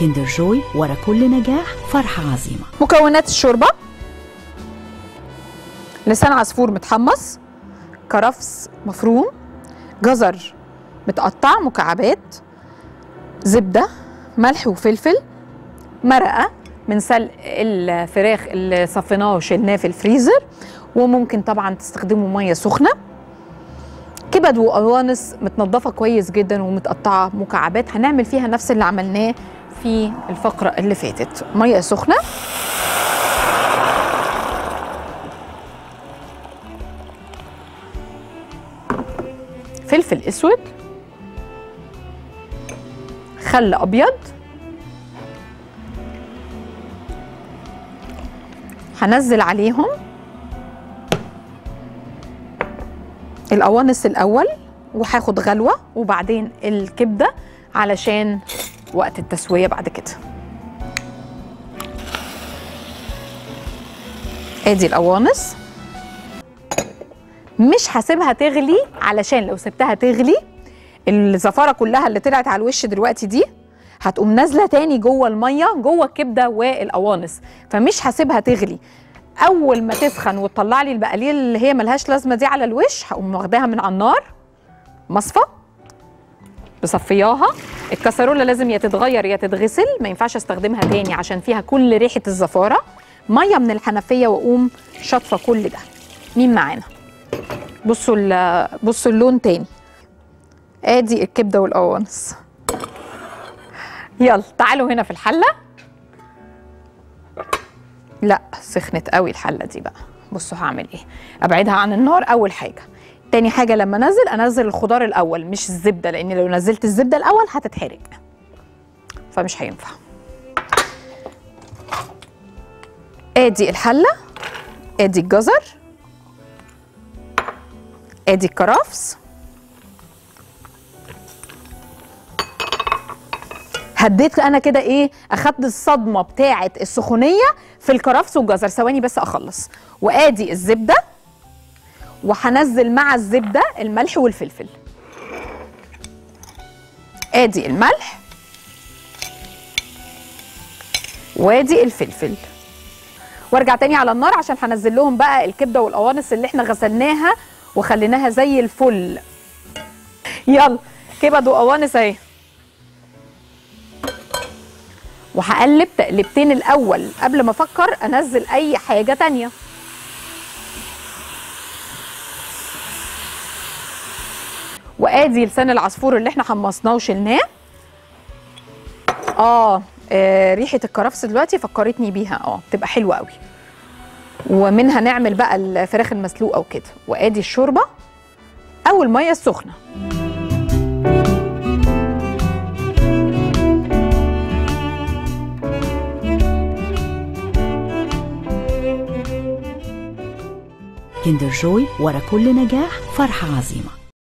كندر جوي، ورا كل نجاح فرحة عظيمة. مكونات الشوربة: لسان عصفور متحمص، كرفس مفروم، جزر متقطع مكعبات، زبدة، ملح وفلفل، مرقة من سلق الفراخ اللي صفيناه وشلناه في الفريزر، وممكن طبعا تستخدموا مية سخنة، كبد وقوانص متنضفة كويس جدا ومتقطعة مكعبات، هنعمل فيها نفس اللي عملناه في الفقرة اللي فاتت. مية سخنة، فلفل اسود، خل ابيض، هنزل عليهم القوانص الاول وهاخد غلوه، وبعدين الكبده علشان وقت التسويه بعد كده. ادي القوانص، مش هسيبها تغلي علشان لو سبتها تغلي الزفاره كلها اللي طلعت على الوش دلوقتي دي هتقوم نازله تاني جوه الميه جوه الكبده والقوانص، فمش هسيبها تغلي. اول ما تسخن وتطلع لي البقاليل اللي هي ملهاش لازمه دي على الوش، هقوم واخداها من على النار مصفى بصفياها. الكسرولة لازم يا تتغير يا تتغسل، ما ينفعش استخدمها تاني عشان فيها كل ريحه الزفاره. ميه من الحنفيه واقوم شاطفه كل ده. مين معانا؟ بصوا اللون تاني. ادي الكبده والقوانص. يلا تعالوا هنا في الحله. لا سخنت قوي الحله دي بقى. بصوا هعمل ايه، ابعدها عن النار اول حاجه. تاني حاجه لما انزل الخضار الاول مش الزبده، لان لو نزلت الزبده الاول هتتحرق فمش هينفع. ادي الحله، ادي الجزر، ادي الكرفس. هديت انا كده ايه، اخدت الصدمه بتاعه السخونيه في الكرفس والجزر. ثواني بس اخلص. وادي الزبده، وهنزل مع الزبده الملح والفلفل. ادي الملح وادي الفلفل، وارجع تاني على النار عشان هنزل لهم بقى الكبده والقوانص اللي احنا غسلناها وخليناها زي الفل. يلا كبد وقوانص اهي، وهقلب تقلبتين الاول قبل ما افكر انزل اي حاجه تانيه. وادي لسان العصفور اللي احنا حمصناه وشلناه. ريحه الكرفس دلوقتي فكرتني بيها، بتبقى حلوه قوي. ومنها نعمل بقى الفراخ المسلوقه وكده. وادي الشوربه او الميه السخنه. كندر جوي، ورا كل نجاح فرحة عظيمة.